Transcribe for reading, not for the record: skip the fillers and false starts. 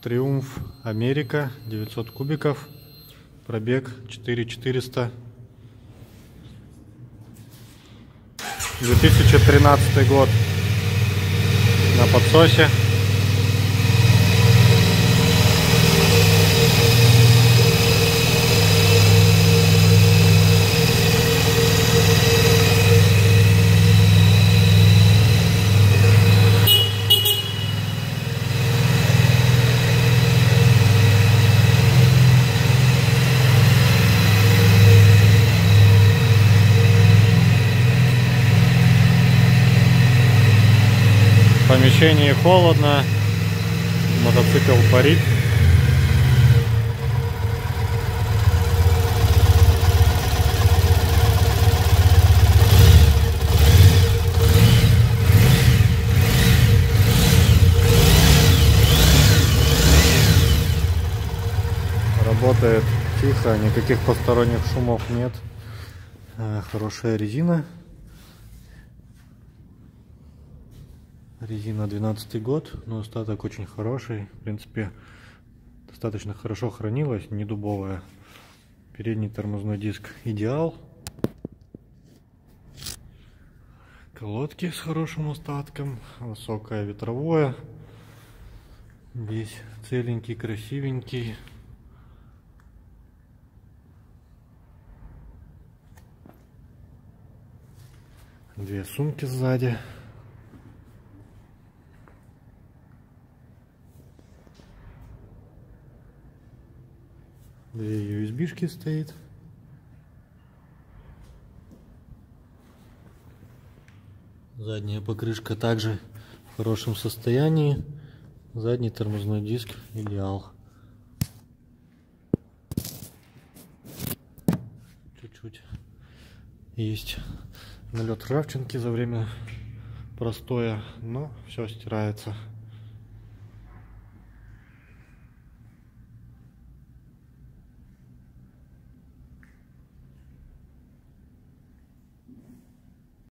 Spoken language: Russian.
Триумф Америка, 900 кубиков, пробег 4400, 2013 год, на подсосе. В помещении холодно, мотоцикл парит. Работает тихо, никаких посторонних шумов нет. Хорошая резина. Резина 12 год, но остаток очень хороший. В принципе, достаточно хорошо хранилась, не дубовая. Передний тормозной диск идеал. Колодки с хорошим остатком. Высокое ветровое. Весь целенький, красивенький. Две сумки сзади. Две USB-шки стоит. Задняя покрышка также в хорошем состоянии. Задний тормозной диск идеал. Чуть-чуть есть налет ржавчинки за время простоя, но все стирается.